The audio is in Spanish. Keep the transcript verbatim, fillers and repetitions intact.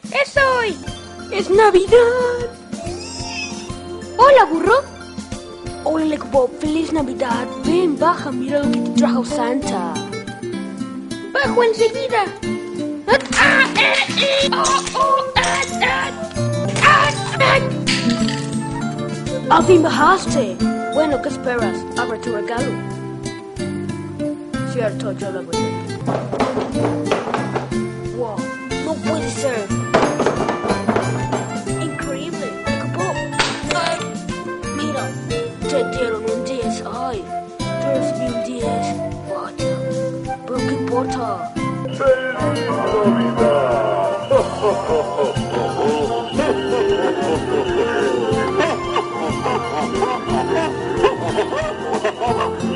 ¡Es hoy! ¡Es Navidad! ¡Hola, burro! Hola, Lego Bob. ¡Feliz Navidad! Ven, baja, mira lo que te trajo Santa. ¡Bajo enseguida! ¡Ah! ¡Eh! ¡Eh! ¡Oh! ¡Oh! ¡Ah! ¡Ah! ¡Ah! ¡Ah! ¡Al fin bajaste! Bueno, ¿qué esperas? Abre tu regalo. Cierto, yo lo voy a ver. Wow, no puede ser. Increíble. Lego Bob. Mira, te dieron un diez. Ay, te recibí un diez. Vaya, pero ¿qué importa? ¡Feliz Navidad!